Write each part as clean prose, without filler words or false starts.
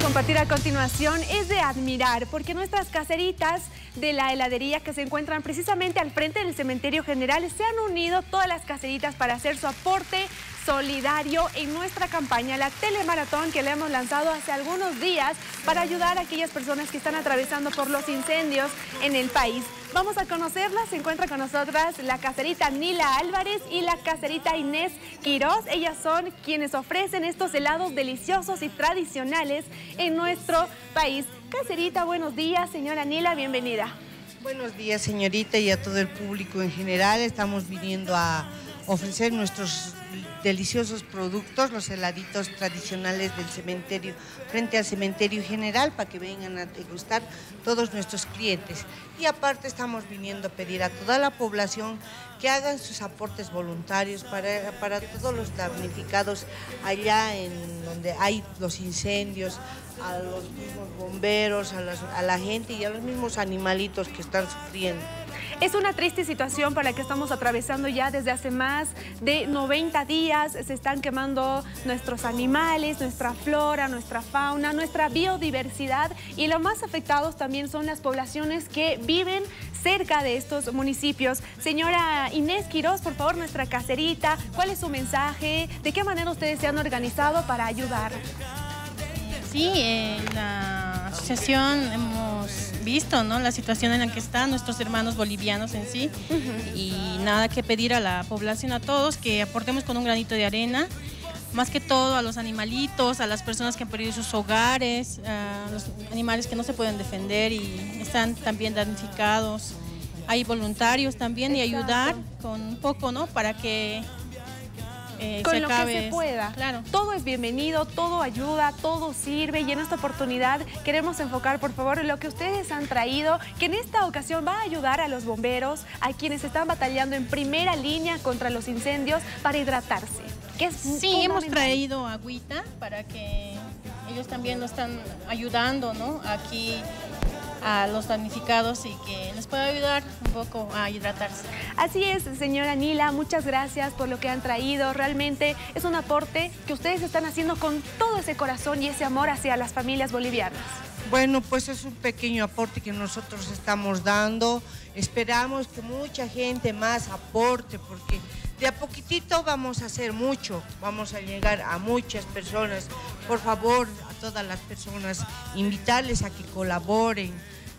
compartir a continuación es de admirar, porque nuestras caseritas de la heladería que se encuentran precisamente al frente del Cementerio General se han unido todas las caseritas para hacer su aporte solidario en nuestra campaña, la telemaratón que le hemos lanzado hace algunos días para ayudar a aquellas personas que están atravesando por los incendios en el país. Vamos a conocerlas. Se encuentra con nosotras la caserita Nila Álvarez y la caserita Inés Quiroz. Ellas son quienes ofrecen estos helados deliciosos y tradicionales en nuestro país. Caserita, buenos días. Señora Nila, bienvenida. Buenos días, señorita, y a todo el público en general. Estamos viniendo a ofrecer nuestros deliciosos productos, los heladitos tradicionales del cementerio, frente al Cementerio General, para que vengan a degustar todos nuestros clientes. Y aparte estamos viniendo a pedir a toda la población que hagan sus aportes voluntarios para todos los damnificados allá en donde hay los incendios, a los mismos bomberos, a la gente y a los mismos animalitos que están sufriendo. Es una triste situación para la que estamos atravesando ya desde hace más de 90 días. Se están quemando nuestros animales, nuestra flora, nuestra fauna, nuestra biodiversidad, y los más afectados también son las poblaciones que viven cerca de estos municipios. Señora Inés Quiroz, por favor, nuestra caserita, ¿cuál es su mensaje? ¿De qué manera ustedes se han organizado para ayudar? Sí, en la asociación hemos visto, ¿no?, la situación en la que están nuestros hermanos bolivianos en sí, y nada que pedir a la población, a todos, que aportemos con un granito de arena, más que todo a los animalitos, a las personas que han perdido sus hogares, a los animales que no se pueden defender y están también damnificados. Hay voluntarios también. Exacto. Y ayudar con un poco, ¿no?, para que con lo que se pueda. Claro. Todo es bienvenido, todo ayuda, todo sirve, y en esta oportunidad queremos enfocar, por favor, lo que ustedes han traído, que en esta ocasión va a ayudar a los bomberos, a quienes están batallando en primera línea contra los incendios, para hidratarse. Sí, hemos traído agüita para que ellos también nos están ayudando, ¿no?, aquí a los damnificados, y que les pueda ayudar un poco a hidratarse. Así es, señora Nila, muchas gracias por lo que han traído. Realmente es un aporte que ustedes están haciendo con todo ese corazón y ese amor hacia las familias bolivianas. Bueno, pues es un pequeño aporte que nosotros estamos dando. Esperamos que mucha gente más aporte, porque de a poquitito vamos a hacer mucho, vamos a llegar a muchas personas. Por favor, a todas las personas, invitarles a que colaboren.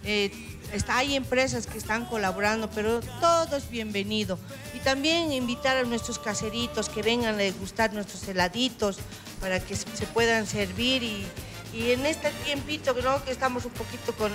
Hay empresas que están colaborando, pero todo es bienvenido. Y también invitar a nuestros caseritos que vengan a degustar nuestros heladitos para que se puedan servir. Y en este tiempito, ¿no?, que estamos un poquito con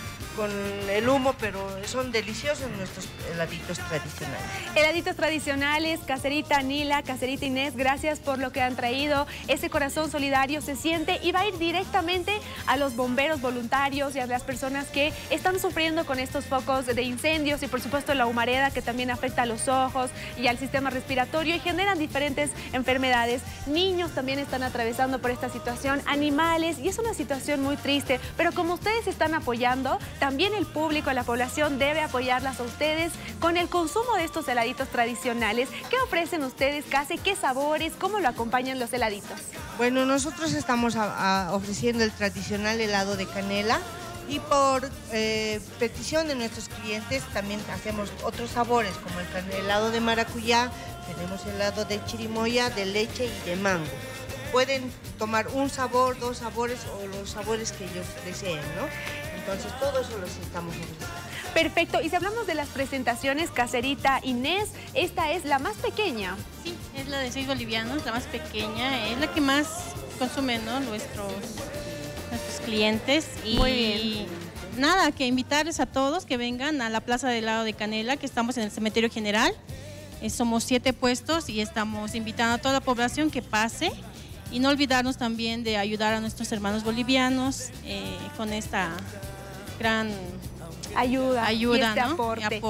el humo, pero son deliciosos nuestros heladitos tradicionales. Heladitos tradicionales, caserita Nila, caserita Inés, gracias por lo que han traído. Ese corazón solidario se siente y va a ir directamente a los bomberos voluntarios y a las personas que están sufriendo con estos focos de incendios, y por supuesto la humareda, que también afecta a los ojos y al sistema respiratorio y generan diferentes enfermedades. Niños también están atravesando por esta situación, animales, y es una situación muy triste, pero como ustedes están apoyando, también el público, la población debe apoyarlas a ustedes con el consumo de estos heladitos tradicionales. ¿Qué ofrecen ustedes, Case? ¿Qué sabores? ¿Cómo lo acompañan los heladitos? Bueno, nosotros estamos ofreciendo el tradicional helado de canela, y por petición de nuestros clientes también hacemos otros sabores, como el helado de maracuyá, tenemos helado de chirimoya, de leche y de mango. Pueden tomar un sabor, dos sabores o los sabores que ellos deseen, ¿no? Entonces, todo eso los estamos ofreciendo. Perfecto. Y si hablamos de las presentaciones, caserita Inés, esta es la más pequeña. Sí, es la de 6 bolivianos, la más pequeña, es la que más consumen, ¿no?, nuestros clientes. Y muy bien. Nada, que invitarles a todos que vengan a la Plaza de Helado de Canela, que estamos en el Cementerio General. Somos 7 puestos y estamos invitando a toda la población que pase. Y no olvidarnos también de ayudar a nuestros hermanos bolivianos con esta gran ayuda, y este ¿no?, aporte.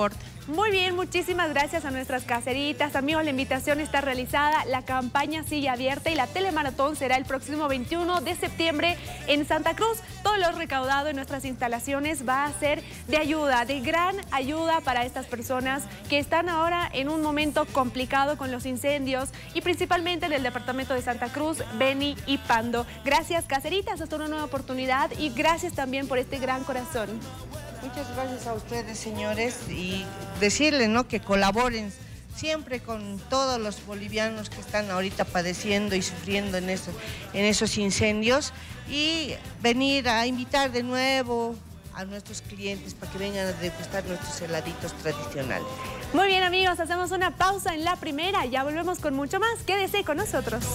Muy bien, muchísimas gracias a nuestras caseritas. Amigos, la invitación está realizada, la campaña sigue abierta y la telemaratón será el próximo 21 de septiembre en Santa Cruz. Todo lo recaudado en nuestras instalaciones va a ser de ayuda, de gran ayuda para estas personas que están ahora en un momento complicado con los incendios y principalmente en el departamento de Santa Cruz, Beni y Pando. Gracias, caseritas, hasta una nueva oportunidad y gracias también por este gran corazón. Muchas gracias a ustedes, señores, y decirles, ¿no?, que colaboren siempre con todos los bolivianos que están ahorita padeciendo y sufriendo en esos incendios, y venir a invitar de nuevo a nuestros clientes para que vengan a degustar nuestros heladitos tradicionales. Muy bien, amigos, hacemos una pausa en la primera, ya volvemos con mucho más. Quédese con nosotros.